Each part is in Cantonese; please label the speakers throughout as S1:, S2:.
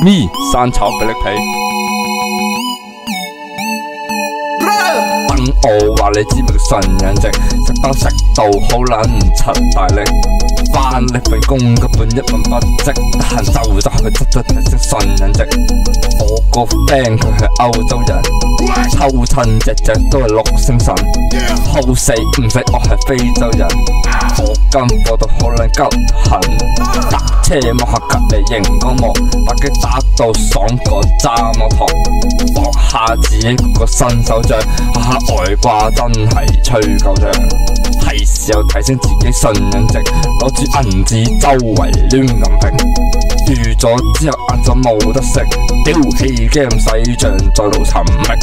S1: 咪生炒比力皮。等我話你知咪叫信仰值，食包食到好撚柒大力，翻力份工根本一文不值，得閒就去執提升信仰值。我個 friend 佢係歐洲人，抽親隻都係6星神，好死唔死我係非洲人，課金課到好撚急痕，搭車摸下隔離熒光幕，打機打到爽過揸摩托，搏下自己個新手掌，下下外掛真係吹鳩脹，係時候提升自己信仰值，攞住銀紙周圍亂咁揈，預咗之後晏晝冇得食，屌氣 game 洗賬再度尋覓。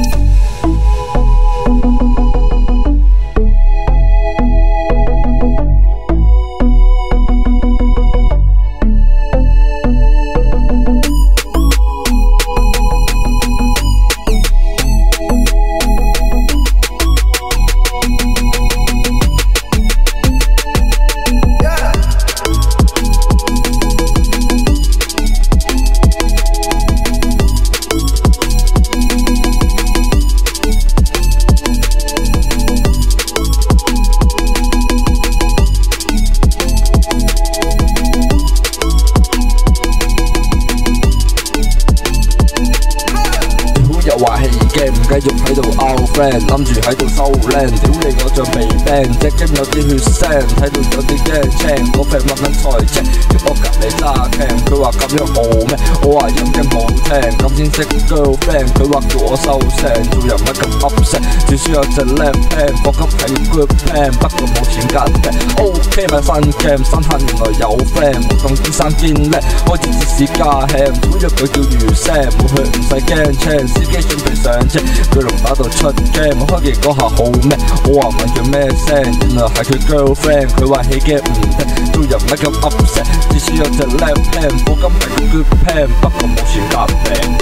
S1: 話戲 game 唔繼續喺度 out friend， 諗住喺度收靚，屌你嗰張被 ban， 隻 game 有啲血腥，睇到有啲驚青，嗰 friend 乜撚財赤，叫我隔離揸 cam， 佢話咁樣好咩？我話音game好聽，咁先識 girlfriend， 佢話叫我收聲，做人乜咁 upset， 只需要隻 left hand， 課金係 good plan， 不過冇錢夾平 ，OK 買新 cam， 新客原來有 friend， 無動天生堅叻，開始節市加 ham， 每日佢叫魚聲，冇血唔使驚青，司機準備上車，佢龍打到出 game， 開機嗰下好咩？我話問佢咩聲，原來係佢 girlfriend， 佢話起 game 唔聽，做人乜咁 upset， 只需要隻 left hand， 課金係 good plan， 不過冇錢夾平。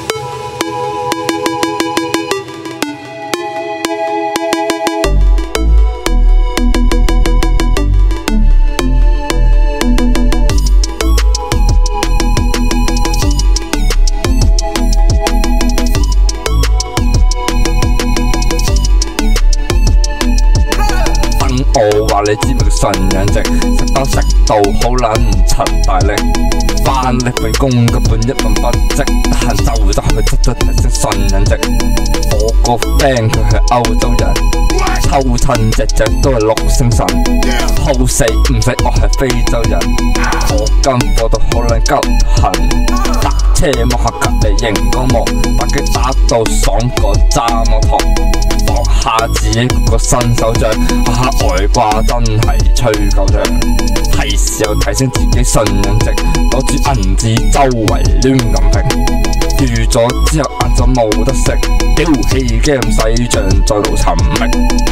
S1: 我話你知咪叫信仰值，食包食到好撚柒大力，翻力份工根本一文不值，得閒就去執提升信仰值。我個 friend 佢係歐洲人，抽親隻都係6星神，好死唔死我係非洲人，課金課到好撚急痕，搭車摸下隔離熒光幕，打機打到爽過揸摩托，搏下自己個新手掌，下下外掛真係吹鳩脹，係時候提升自己信仰值，攞住銀紙周圍亂咁揈，預咗之後晏晝冇得食，屌氣 game 洗賬再度尋覓。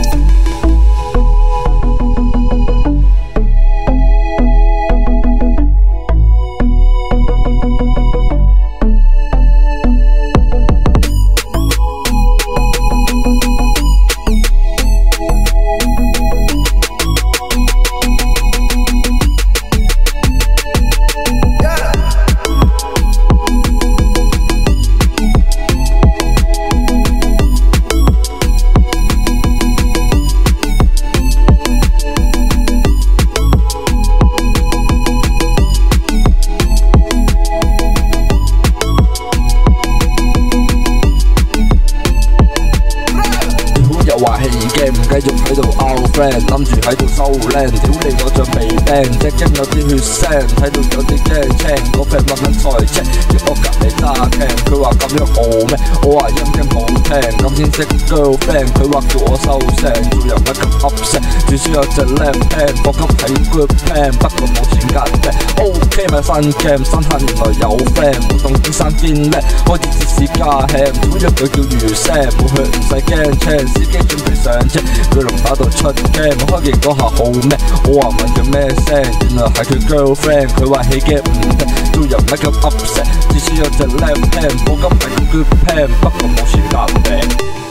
S1: 話戲 game 唔繼續喺度 out friend， 諗住喺度收靚，屌你嗰張被 ban， 隻 game 有啲血腥，睇到有啲驚青，嗰 friend 乜撚財赤，叫我隔離揸 cam， 佢話咁樣好咩？我話音 game 好聽，咁先識 girlfriend， 佢話叫我收聲，做人乜咁 upset， 只需要隻 left hand， 課金係 good plan， 不過冇錢夾平 ，OK 買新 cam， 新客原來有 friend， 無動天生堅叻，開始節市加 ham， 每日佢叫魚聲，冇血唔使驚青，司機準備上車，佢龍打到出 game， 開機嗰下好咩？我話問佢咩聲，原來係佢 girlfriend， 佢話起 game 唔聽，做人乜咁 upset， 只需要隻 left hand， 課金係 good plan， 不過冇錢夾平。